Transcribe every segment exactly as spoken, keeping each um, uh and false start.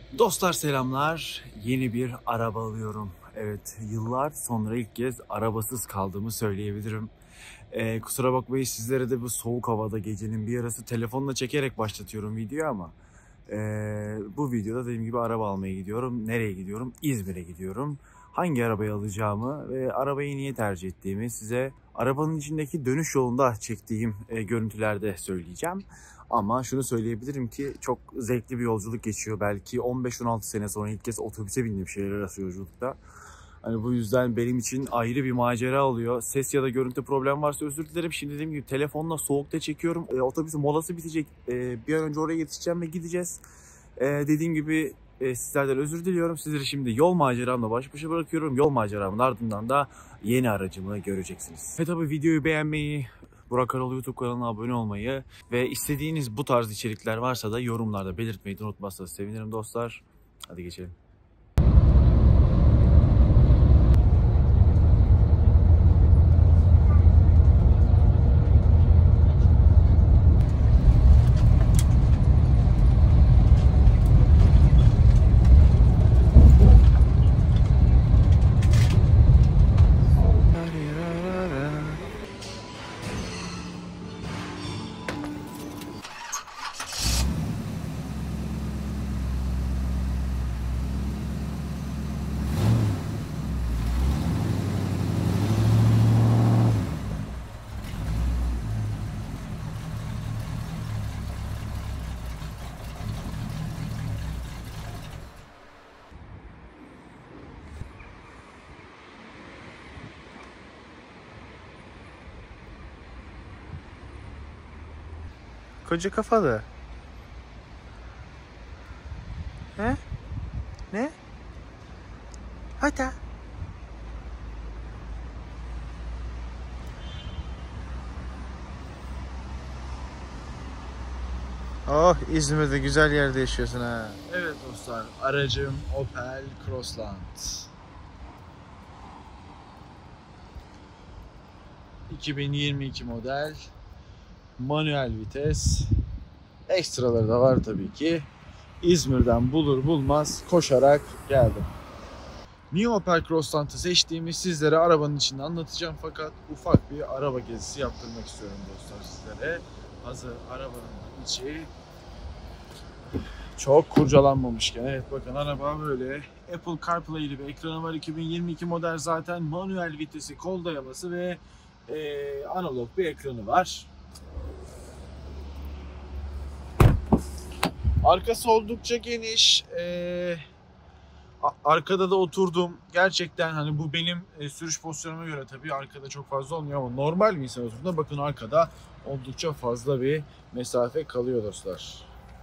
Dostlar selamlar. Yeni bir araba alıyorum. Evet, yıllar sonra ilk kez arabasız kaldığımı söyleyebilirim. Ee, kusura bakmayın, sizlere de bu soğuk havada gecenin bir yarısı telefonla çekerek başlatıyorum videoyu ama ee, bu videoda dediğim gibi araba almaya gidiyorum. Nereye gidiyorum? İzmir'e gidiyorum. Hangi arabayı alacağımı ve arabayı niye tercih ettiğimi size arabanın içindeki dönüş yolunda çektiğim e, görüntülerde söyleyeceğim. Ama şunu söyleyebilirim ki çok zevkli bir yolculuk geçiyor. Belki on beş on altı sene sonra ilk kez otobüse bindiğim şehir arası yolculukta. Hani bu yüzden benim için ayrı bir macera oluyor. Ses ya da görüntü problem varsa özür dilerim. Şimdi dediğim gibi telefonla soğukta çekiyorum. E, otobüsün molası bitecek. E, bir an önce oraya yetişeceğim ve gideceğiz. E, dediğim gibi e, sizlerden özür diliyorum. Sizleri şimdi yol maceramla baş başa bırakıyorum. Yol maceramın ardından da yeni aracımı göreceksiniz. Ve tabii videoyu beğenmeyi, Burak Aralı YouTube kanalına abone olmayı ve istediğiniz bu tarz içerikler varsa da yorumlarda belirtmeyi unutmazsanız sevinirim dostlar. Hadi geçelim. Koca kafalı. He? Ne? Hadi. Oh, İzmir'de güzel yerde yaşıyorsun ha. Evet dostlar, aracım Opel Crossland. iki bin yirmi iki model. Manuel vites. Ekstraları da var tabii ki. İzmir'den bulur bulmaz koşarak geldim. Niye Opel Crossland'ı seçtiğimi sizlere arabanın içinde anlatacağım, fakat ufak bir araba gezisi yaptırmak istiyorum dostlar sizlere. Hazır arabanın içi çok kurcalanmamışken. Evet, bakın araba böyle. Apple CarPlay'li bir ekranı var. iki bin yirmi iki model zaten. Manuel vitesi, kol dayaması ve e, analog bir ekranı var. Arkası oldukça geniş. Ee, arkada da oturdum. Gerçekten hani bu benim e, sürüş pozisyonuma göre tabii arkada çok fazla olmuyor ama normal bir insan oturduğunda bakın arkada oldukça fazla bir mesafe kalıyor dostlar.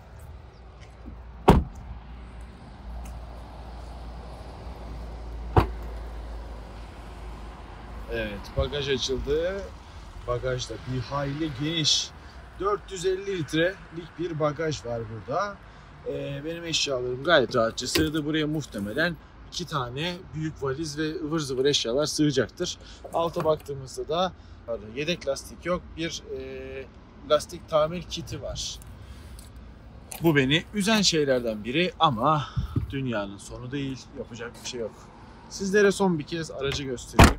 Evet, bagaj açıldı. Bagaj da bir hayli geniş. dört yüz elli litrelik bir bagaj var burada. Ee, benim eşyalarım gayet rahatça sığdı. Buraya muhtemelen iki tane büyük valiz ve ıvır zıvır eşyalar sığacaktır. Alta baktığımızda da pardon, yedek lastik yok. Bir e, lastik tamir kiti var. Bu beni üzen şeylerden biri ama dünyanın sonu değil. Yapacak bir şey yok. Sizlere son bir kez aracı göstereyim.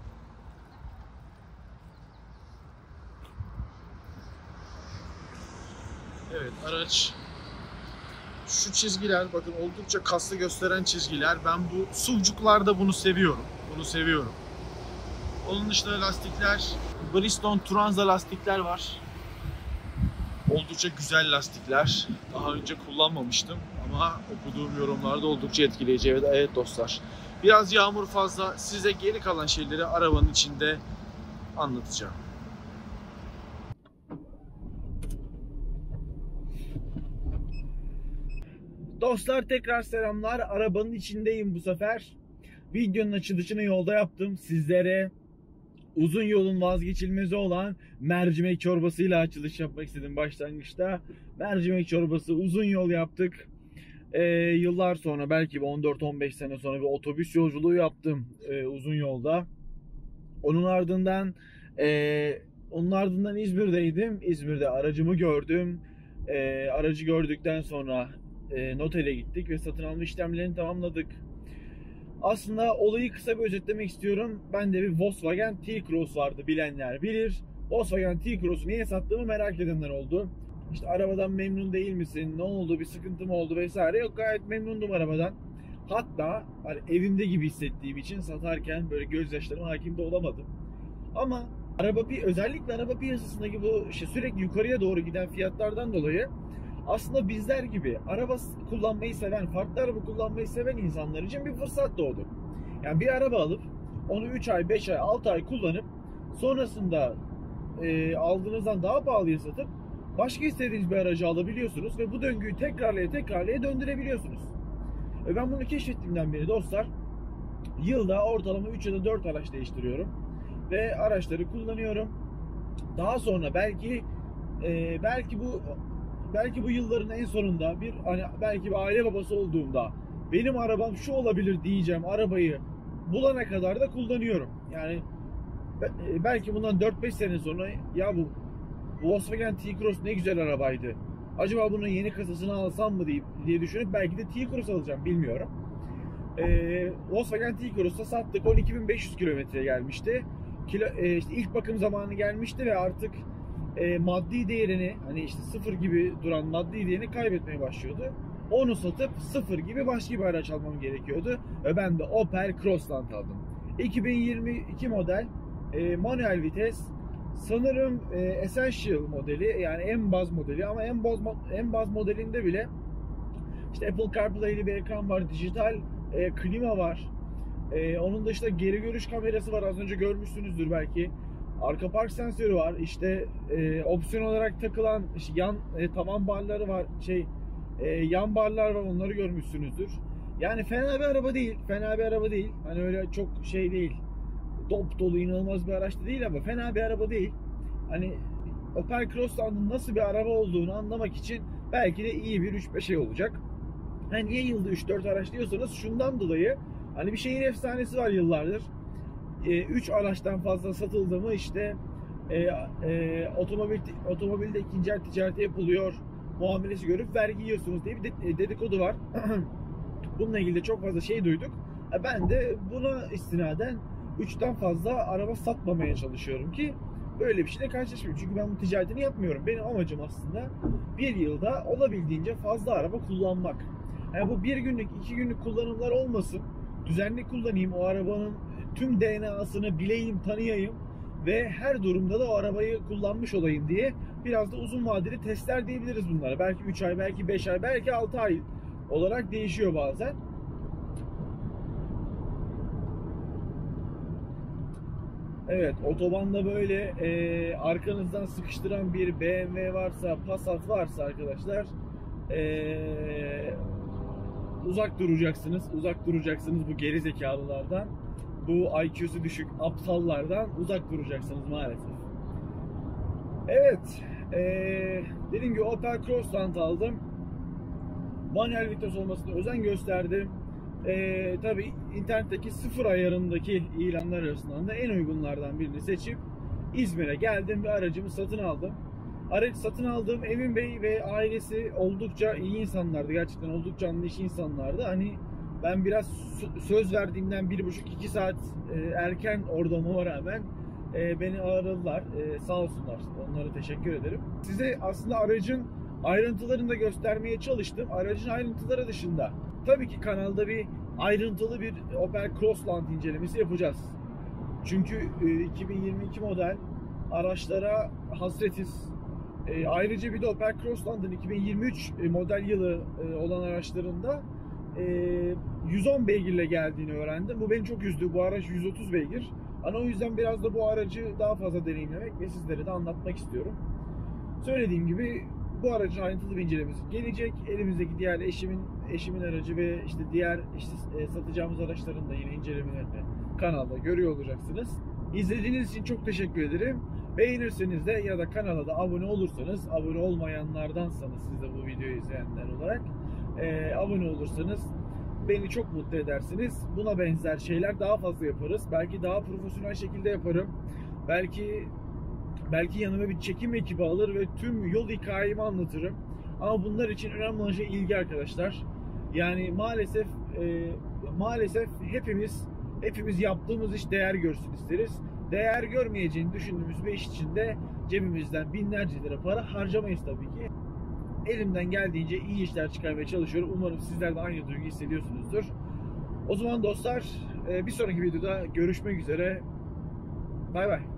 Evet, araç şu çizgiler, bakın oldukça kaslı gösteren çizgiler. Ben bu SUV'cuklarda bunu seviyorum. Bunu seviyorum. Onun dışında lastikler, Bridgestone Turanza lastikler var. Oldukça güzel lastikler. Daha önce kullanmamıştım ama okuduğum yorumlarda oldukça etkileyici. Evet, evet dostlar. Biraz yağmur fazla. Size geri kalan şeyleri arabanın içinde anlatacağım. Dostlar tekrar selamlar. Arabanın içindeyim bu sefer. Videonun açılışını yolda yaptım. Sizlere uzun yolun vazgeçilmezi olan mercimek çorbasıyla açılış yapmak istedim başlangıçta. Mercimek çorbası, uzun yol yaptık. Ee, yıllar sonra, belki on dört on beş sene sonra bir otobüs yolculuğu yaptım e, uzun yolda. Onun ardından e, onun ardından İzmir'deydim. İzmir'de aracımı gördüm. E, aracı gördükten sonra e, notere gittik ve satın alma işlemlerini tamamladık. Aslında olayı kısa bir özetlemek istiyorum. Bende bir Volkswagen T-Cross vardı, bilenler bilir. Volkswagen T-Cross'u niye sattığımı merak edenler oldu. İşte arabadan memnun değil misin? Ne oldu? Bir sıkıntı mı oldu vesaire? Yok, gayet memnundum arabadan. Hatta hani evimde gibi hissettiğim için satarken böyle gözyaşlarıma hakim de olamadım. Ama araba bir özellikle araba piyasasındaki bu işte sürekli yukarıya doğru giden fiyatlardan dolayı aslında bizler gibi araba kullanmayı seven, farklı araba kullanmayı seven insanlar için bir fırsat doğdu. Yani bir araba alıp onu üç ay, beş ay, altı ay kullanıp sonrasında e, aldığınızdan daha pahalıya satıp başka istediğiniz bir aracı alabiliyorsunuz ve bu döngüyü tekrarlaya tekrarlaya döndürebiliyorsunuz. E ben bunu keşfettiğimden beri dostlar, yılda ortalama üç ya da dört araç değiştiriyorum ve araçları kullanıyorum. Daha sonra belki e, belki bu belki bu yılların en sonunda bir hani belki bir aile babası olduğumda benim arabam şu olabilir diyeceğim arabayı bulana kadar da kullanıyorum. Yani belki bundan dört beş sene sonra ya bu Volkswagen T-Cross ne güzel arabaydı, acaba bunun yeni kasasını alsam mı diye düşünüp belki de T-Cross alacağım, bilmiyorum. Ee, Volkswagen T-Cross'ta sattık, on iki bin beş yüz kilometreye gelmişti. Kilo, e, işte ilk bakım zamanı gelmişti ve artık e, maddi değerini, hani işte sıfır gibi duran maddi değerini kaybetmeye başlıyordu. Onu satıp sıfır gibi başka bir araç almam gerekiyordu ve ben de Opel Crossland aldım. iki bin yirmi iki model e, manuel vites, sanırım e, Essential modeli, yani en baz modeli, ama en baz, en baz modelinde bile işte Apple CarPlay'li bir ekran var, dijital e, klima var. E, onun dışında geri görüş kamerası var, az önce görmüşsünüzdür belki. Arka park sensörü var. İşte e, opsiyon olarak takılan işte yan e, tavan barları var. Şey e, yan barlar var, onları görmüşsünüzdür. Yani fena bir araba değil. Fena bir araba değil. Hani öyle çok şey değil. Dop dolu inanılmaz bir araç da değil ama fena bir araba değil. Hani Opel Crossland'ın nasıl bir araba olduğunu anlamak için belki de iyi bir üç beş ay olacak. Hani niye yılda üç dört araç diyorsanız şundan dolayı, hani bir şeyin efsanesi var yıllardır. üç e, araçtan fazla satıldı mı işte e, e, otomobil otomobilde ikinci el ticareti yapılıyor muamelesi görüp vergi yiyorsunuz diye bir de, dedikodu var. Bununla ilgili de çok fazla şey duyduk. E, ben de buna istinaden üçten fazla araba satmamaya çalışıyorum ki böyle bir şeyle karşılaşmayayım. Çünkü ben bu ticaretini yapmıyorum. Benim amacım aslında bir yılda olabildiğince fazla araba kullanmak. Yani bu bir günlük, iki günlük kullanımlar olmasın. Düzenli kullanayım, o arabanın tüm D N A'sını bileyim, tanıyayım ve her durumda da o arabayı kullanmış olayım diye biraz da uzun vadeli testler diyebiliriz bunlara. Belki üç ay, belki beş ay, belki altı ay olarak değişiyor bazen. Evet, otobanda böyle e, arkanızdan sıkıştıran bir B M W varsa, Passat varsa arkadaşlar e, uzak duracaksınız. Uzak duracaksınız bu geri zekalılardan. Bu I Q'su düşük aptallardan uzak duracaksınız maalesef. Evet, ee, dediğim gibi Opel Crossland aldım. Manuel vites olmasına özen gösterdim. Ee, Tabii internetteki sıfır ayarındaki ilanlar arasından da en uygunlardan birini seçip İzmir'e geldim ve aracımı satın aldım. Aracı satın aldığım Emin Bey ve ailesi oldukça iyi insanlardı. Gerçekten oldukça anlayışlı insanlardı. Hani ben biraz söz verdiğimden bir buçuk iki saat erken orada olmama rağmen beni ağırladılar. Sağ olsunlar. Onlara teşekkür ederim. Size aslında aracın ayrıntılarını da göstermeye çalıştım. Aracın ayrıntıları dışında tabii ki kanalda bir ayrıntılı bir Opel Crossland incelemesi yapacağız. Çünkü iki bin yirmi iki model araçlara hasretiz. E, ayrıca bir de Opel Crossland'ın iki bin yirmi üç model yılı e, olan araçlarında e, yüz on beygirle geldiğini öğrendim. Bu beni çok üzdü. Bu araç yüz otuz beygir. Hani o yüzden biraz da bu aracı daha fazla deneyimlemek ve sizlere de anlatmak istiyorum. Söylediğim gibi bu aracın ayrıntılı bir incelemesi gelecek. Elimizdeki diğer eşimin eşimin aracı ve işte diğer işte e, satacağımız araçların da yine incelemelerini kanalda görüyor olacaksınız. İzlediğiniz için çok teşekkür ederim. Beğenirseniz de ya da kanala da abone olursanız, abone olmayanlardansanız siz de bu videoyu izleyenler olarak e, abone olursanız beni çok mutlu edersiniz. Buna benzer şeyler daha fazla yaparız. Belki daha profesyonel şekilde yaparım. Belki belki yanıma bir çekim ekibi alır ve tüm yol hikayemi anlatırım. Ama bunlar için önemli olan şey ilgi arkadaşlar. Yani maalesef e, maalesef hepimiz hepimiz yaptığımız iş değer görsün isteriz. Değer görmeyeceğini düşündüğümüz bir iş için de cebimizden binlerce lira para harcamayız tabii ki. Elimden geldiğince iyi işler çıkarmaya çalışıyorum. Umarım sizler de aynı duygu hissediyorsunuzdur. O zaman dostlar bir sonraki videoda görüşmek üzere. Bay bay.